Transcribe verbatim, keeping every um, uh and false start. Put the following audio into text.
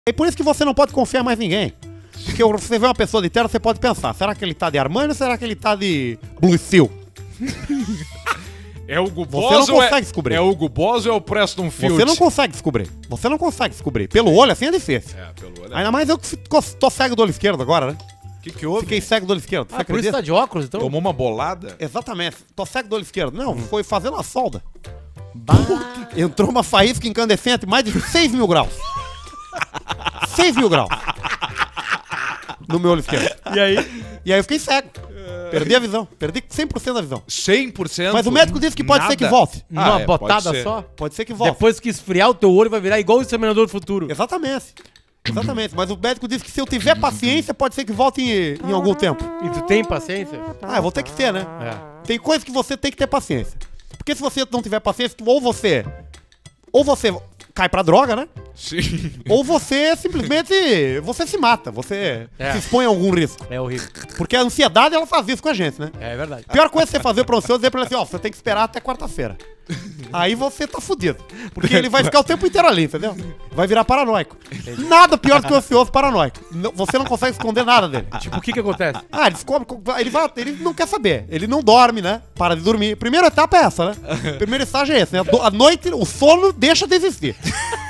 É por isso que você não pode confiar mais em ninguém. Porque você vê uma pessoa de terno, você pode pensar, será que ele tá de Armani ou será que ele tá de Blue Steel? É o Hugo Você Boss não ou consegue é, descobrir. é o Hugo Boss ou é o Preston Field? Você não consegue descobrir. Você não consegue descobrir. Pelo olho assim é difícil. É, pelo olho. Ainda mais eu que fico- tô cego do olho esquerdo agora, né? O que que houve? Fiquei cego do olho esquerdo. Você Ah, por isso acredita? tá de óculos, então? Tomou uma bolada? Exatamente. Tô cego do olho esquerdo. Não, foi fazendo a solda. Entrou uma faísca incandescente, mais de seis mil graus. seis mil graus. No meu olho esquerdo. E aí? E aí eu fiquei cego. Perdi a visão. Perdi cem por cento da visão. cem por cento? Mas o médico disse que pode Nada? ser que volte. Ah, Numa é, pode botada ser. só? Pode ser que volte. Depois que esfriar o teu olho, vai virar igual o Exterminador do Futuro. Exatamente. Exatamente. Mas o médico disse que se eu tiver paciência, pode ser que volte em, em algum tempo. E tu tem paciência? Ah, eu vou ter que ter, né? É. Tem coisas que você tem que ter paciência. Porque se você não tiver paciência, ou você. Ou você cai pra droga, né? Sim. Ou você simplesmente. Você se mata. Você É. se expõe a algum risco. É horrível. Porque a ansiedade, ela faz isso com a gente, né? É verdade. A pior coisa é você fazer pra você é dizer pra ele assim, ó, você tem que esperar até quarta-feira. Aí você tá fudido. Porque ele vai ficar o tempo inteiro ali, entendeu? Vai virar paranoico. Nada pior do que o ansioso paranoico. Não- Você não consegue esconder nada dele. Tipo, o que que acontece? Ah, ele descobre, ele vai, ele não quer saber. Ele não dorme, né? Para de dormir. Primeira etapa é essa, né? Primeiro estágio é esse, né? A noite, o sono deixa de existir.